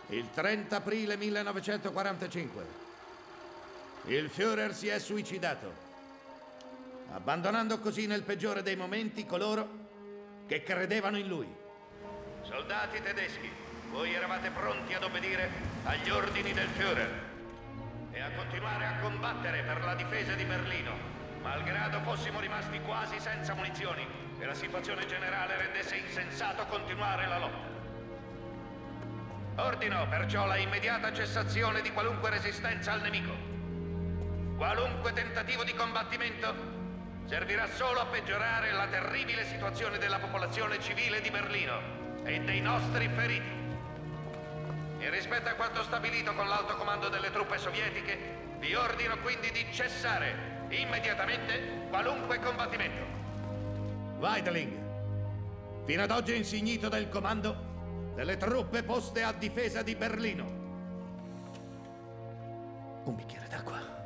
Il 30 aprile 1945 il Führer si è suicidato, abbandonando così nel peggiore dei momenti coloro che credevano in lui. Soldati tedeschi, voi eravate pronti ad obbedire agli ordini del Führer e a continuare a combattere per la difesa di Berlino, malgrado fossimo rimasti quasi senza munizioni e la situazione generale rendesse insensato continuare la lotta. Ordino perciò la immediata cessazione di qualunque resistenza al nemico. Qualunque tentativo di combattimento servirà solo a peggiorare la terribile situazione della popolazione civile di Berlino e dei nostri feriti. In rispetto a quanto stabilito con l'alto comando delle truppe sovietiche, vi ordino quindi di cessare immediatamente qualunque combattimento. Weidling, fino ad oggi insignito del comando delle truppe poste a difesa di Berlino. Un bicchiere d'acqua.